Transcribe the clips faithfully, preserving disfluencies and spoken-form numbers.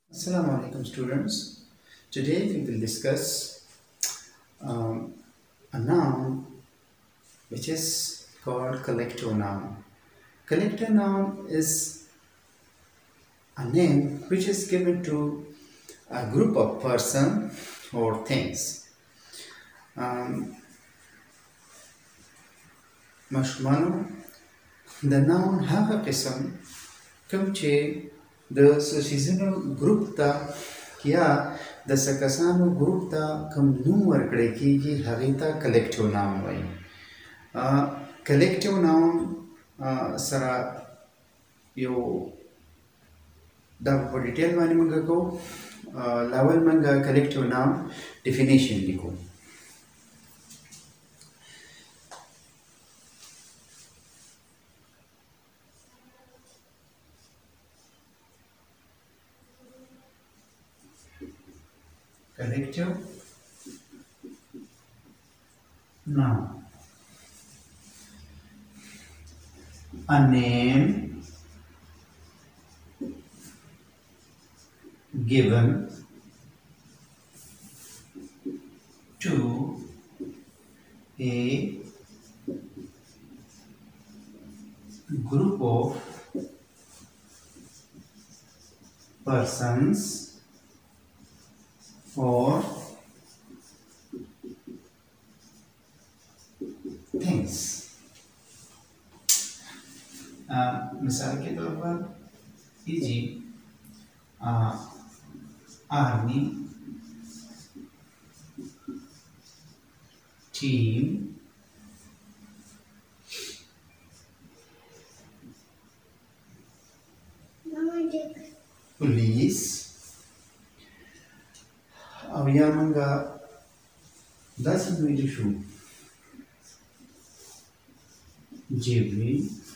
Assalamu alaikum students. Today we will discuss um, a noun which is called collective noun. Collective noun is a name which is given to a group of person or things. Um, مشمانو د noun هغه قسم کوم چې د څیزونو ګروپ ته یا د څه کسانو ګروپ ته کوم نوم ورکړی کېږي هغې ته کلیکټیو ناون وایي. کلیکټیو ناون سره یو دا په ډیټیل باندې موږ کوو. لاول موږ کلیکټیو ناون ډیفینیشن لیکو. Collective noun. A name given to a group of persons or things. मिसाल के तौर पर कीजिए army team police अब या मंगा दस minute शू जेबी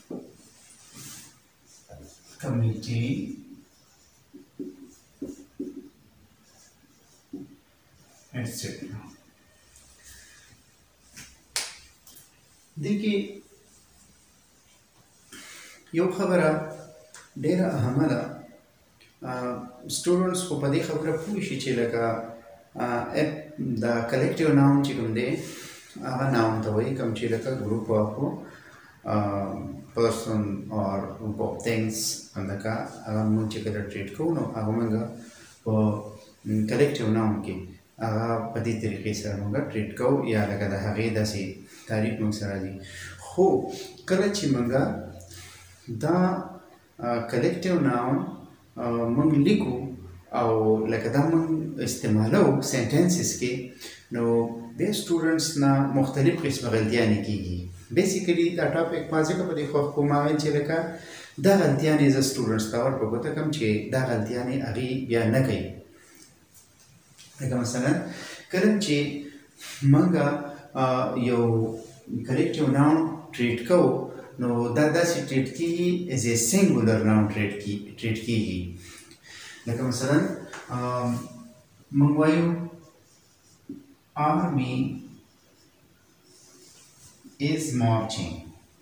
कमिटी एटसेट्रा. देखिए यो खबरा डेरा अहम दा स्टूडेंट्स को पदे खबर पूछी चे लगा the collective noun چې کوم دی هغه ناون ته وایي کوم چې لکه ګروپ اف پرسن اور ګروپ اف ثینګز همدغه هغه موږ چې کله ټریټ کوو نو هغه موږ په کلیکټیو ناون کې هغه په دې طریقې سره موږ ټریټ کوو یا لکه د هغې داسې تعریف موږ سره دي. خو کله چې موږ دا کلیکټیو ناون موږ لیکو او لکه دا موږ استعمالو سنټنسز کې نو بیا سټوډنټس نه مختلف قسمه غلطیانې کېږي. بیسیکلي دا ټاپک ما ځکه په دې خوښ کوم هغه چې لکه دا غلطیانې زه سټوډنټس ته ور په ګوته کړم چې دا غلطیانې هغې بیا نه کوي. لکه مثلا کله چې موږ یو کلیکټیو ناون ټریټ کوو نو دا داسې ټریټ کېږي ایز ا سنګولر ناون ټریټ کېږي. لکه مثلا موږ وایو army is marching.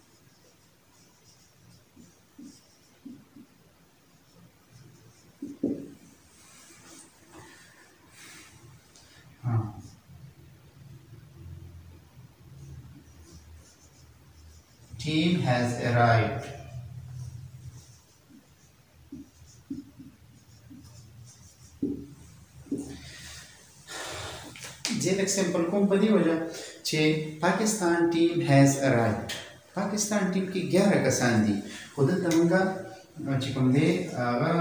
huh. Team has arrived. जे एग्जांपल कोम पदी वजह छे Pakistan team has arrived. Pakistan team की ग्यारह कसान दी खुद तमंगा चिकम दे आगा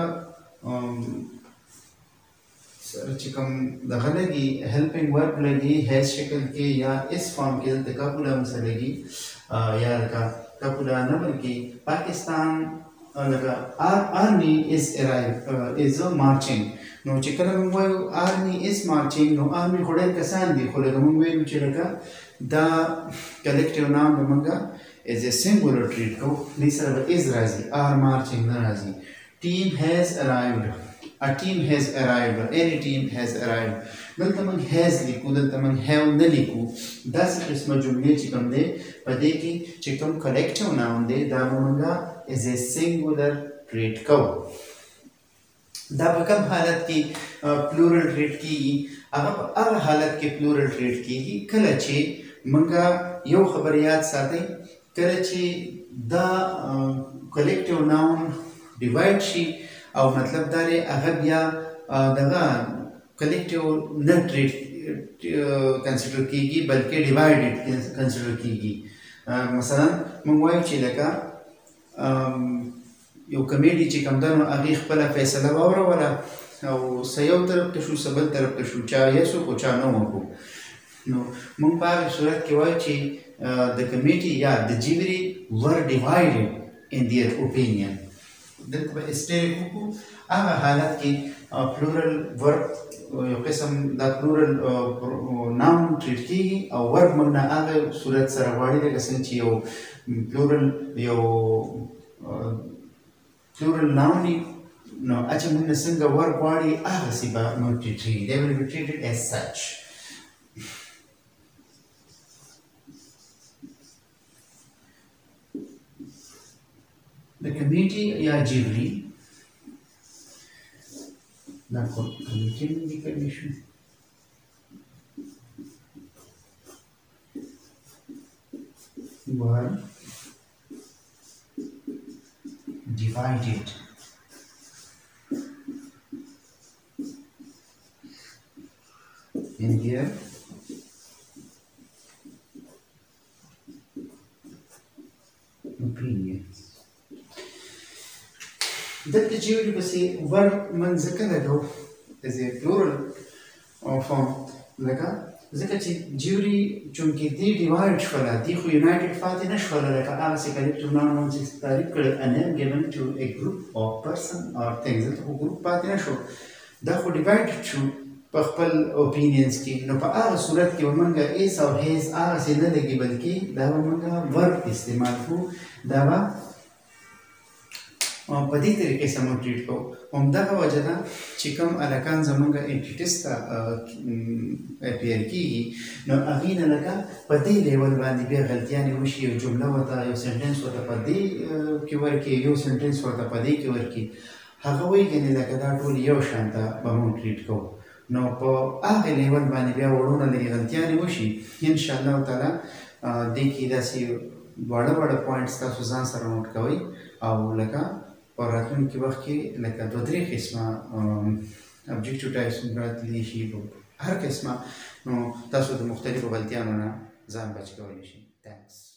सर चिकम दखलगी हेल्पिंग वर्ब लगी हैज शक्ल के या इस फॉर्म के तकापुला मसलेगी या का कपुला नंबर की पाकिस्तान लगा army is arrive is marching. نو چې کله موږ وایو آرمي از مارچینګ نو آرمي خو ډېر کسان دي خو لکه موږ ویلو چې لکه دا کلیکټیو ناون به موږ ایز ا سنګولر ټریټ کوو. دې سره به از راځي آر مارچینګ نه راځي. ټیم هیز ارایوډ ا ټیم هیز ارایوډ any team has arrived. دلته موږ هیز لیکو دلته موږ هیو نه لیکو. داسې قسمه جملې چې کوم دی په دې کې چې کوم کلیکټیو ناون دی دا به موږ ایز ا سنګولر ټریټ کوو. دا په کوم حالت کې پلورل ټریډ کیږي؟ هغه په هغه حالت کې پلورل ټریډ کیږي کله چې موږ یو خبر یاد ساتئ، کله چې دا کلیکټیو ناون ډیوایډ شي او مطلب دا دی هغه بیا دغه کلیکټیو نه ټریډ کنسیډر کیږي بلکې ډیوایډډ کنسیډر کیږي. مثلا موږ وایو چې لکه یو کمیټي چې کوم ده نو هغې خپله فیصله واوروله او څه یو طرف ته شو څه بل طرف ته شو، چا یس وکړو چا نه وکړو. نو موږ په هغې صورت کې وایو چې د کمیټي یا د جیوري ور ډیوایډډ ان دیئر اوپینین. دلته به اسټیریک وکړو، هغه حالت کې پلورل ورب یو قسم دا پلورل ناون ټریټ کیږي او ورب موږ نه هغه صورت سره غواړي لکه څنګه چې یو پلورل یو plural noun no acha moږ نه څنګه ور غواړي هغسې به موږ ټریټ they will be treated as such. The committee یا جیوري دا کمیټي نه دي کړی شو were divided in their opinions. دلته جیوري پسې ور من ځکه لګو as a plural form لکه ځکه چې جیوري چونکې دې ډیوایډ شوله دې خو یونایټډ پاتې نه شوله لکه هغسې کلیکټیو ناون چې تعریف کړی a name given to a group or person or things دلته خو ګروپ پاتې نه شو، دا خو ډیوایډ شو په خپل اوپینینز کې. نو په هغه صورت کې به موږ ایس او هیز هغسې نه لګي بلکې دا به موږ ورب استعمال کړو، دا به په دې طریقې سره موږ ټریټ کوو. همدغه وجه ده چې کوم هلکان زموږ انټیټس ته اپیر کېږي نو هغې نه لکه په دې لیول باندې بیا غلطیانې وشي، یو جمله ورته یو سنټنس ورته په دې کې ورکړي، یو سنټنس ورته په دې کې ورکړي، هغه وایي ګنې لکه دا ټول یو شان ته به موږ ټریټ کوو. نو په هغې لیول باندې بیا وړونه لږې غلطیانې وشي. انشاءالله تعالی دې کې داسې واړه واړه پوینټس تاسو ځان سره نوټ کوئ او لکه په راتلونکي وخت کې لکه دوه درې قسمه ابجکټیو ټایپس راتللی شي، هر قسمه نو تاسو د مختلفو غلطیانو نه ځان بچ کولی شئ. تھینکس.